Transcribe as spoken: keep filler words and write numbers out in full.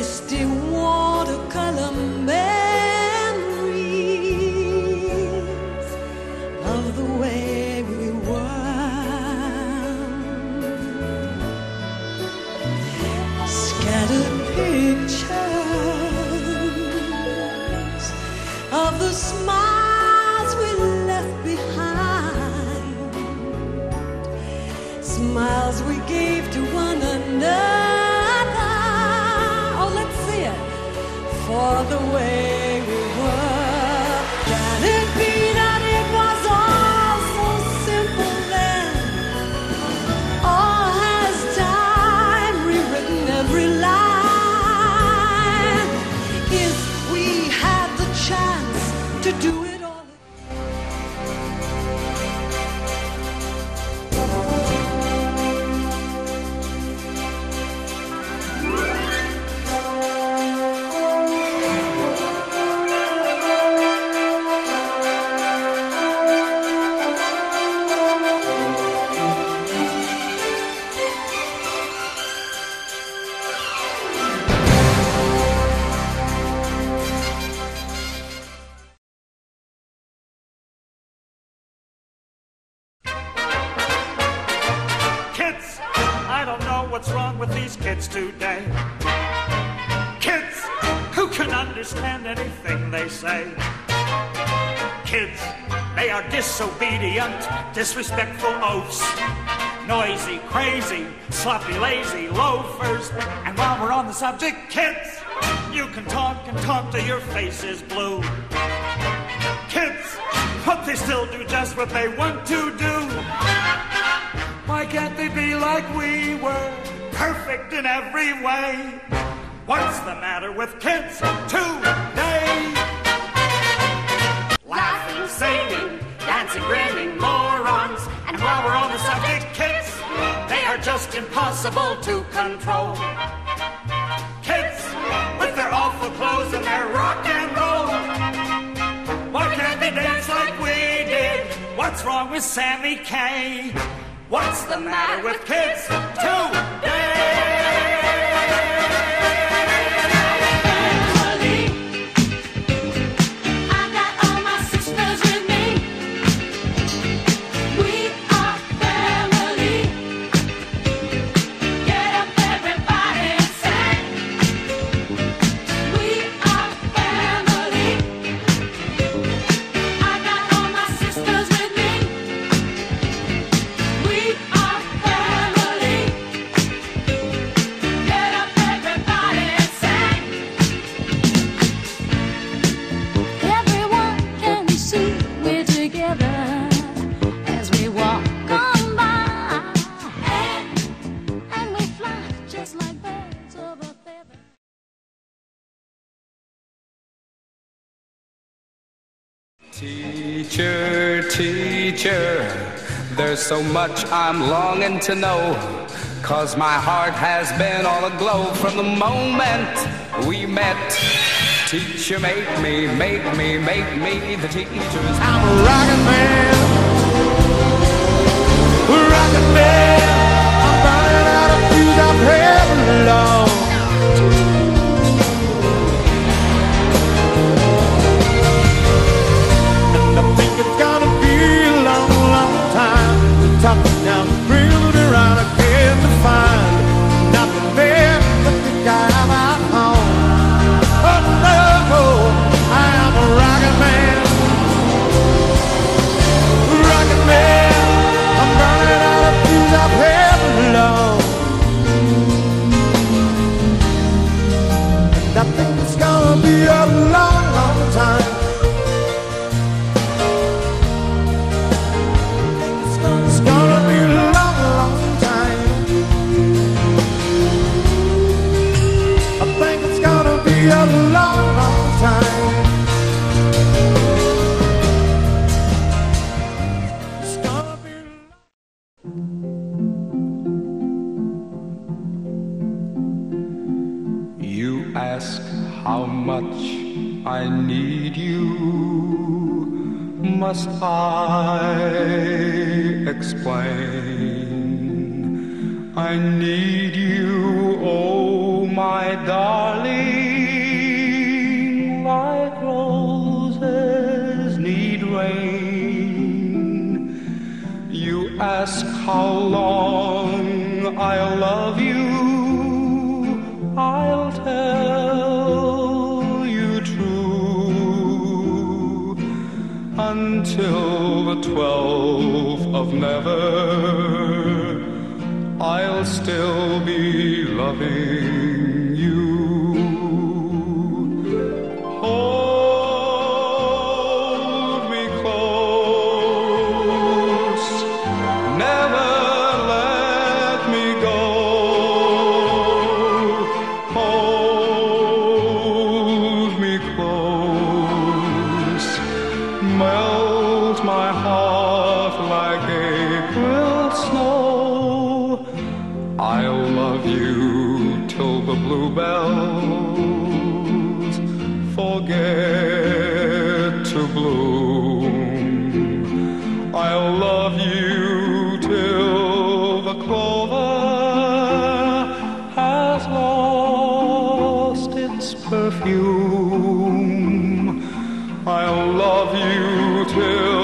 misty watercolor memories of the way we were. Scattered pictures of the smiles we left behind, smiles we gave to one another. Oh, let's see it. For the way we were. Can it be that it was all so simple then? Or has time rewritten every line? If we had the chance to do it all. What's wrong with these kids today? Kids who can understand anything they say. Kids, they are disobedient, disrespectful oafs, noisy, crazy, sloppy, lazy loafers. And while we're on the subject, kids, you can talk and talk till your face is blue. Kids, but they still do just what they want to do. Why can't they be like we were, perfect in every way? What's the matter with kids today? Laughing, singing, dancing, grinning morons. And while we're on the subject, kids, they are just impossible to control. Kids, with their awful clothes and their rock and roll. Why can't they dance like we did? What's wrong with Sammy Kaye? What's the matter with kids today? Teacher, teacher, there's so much I'm longing to know, 'cause my heart has been all aglow from the moment we met. Teacher, make me, make me, make me the teacher's. I'm a rockin' man, rockin' man. I'm running out of fuse, I've had along. It's gonna be a long, long time to talk me down, bring me around again to find nothing there but the guy I'm at home. Oh no, I am a rockin' man, rockin' man. I'm running out of fuse, I've had alone. And I think it's gonna be a long, long time. A long, long time. It's gonna be long. You ask how much I need you. Must I explain? I need you, oh my darling. how long I'll love you, I'll tell you true, until the twelfth of never, I'll still be loving you. Hold me close, never let me go. Hold me close, melt my heart like April snow. I'll love you till the bluebells forget to bloom. I'll love you till the clover has lost its perfume. I'll love you till